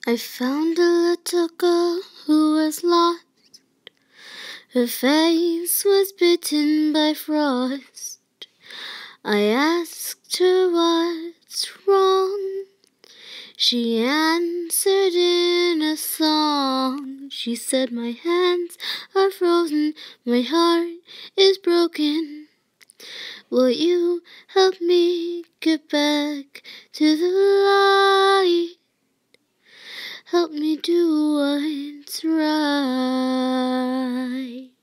I found a little girl who was lost. Her face was bitten by frost. I asked her what's wrong. She answered in a song. She said, my hands are frozen, my heart is broken. Will you help me get back to the light? Help me do what's right.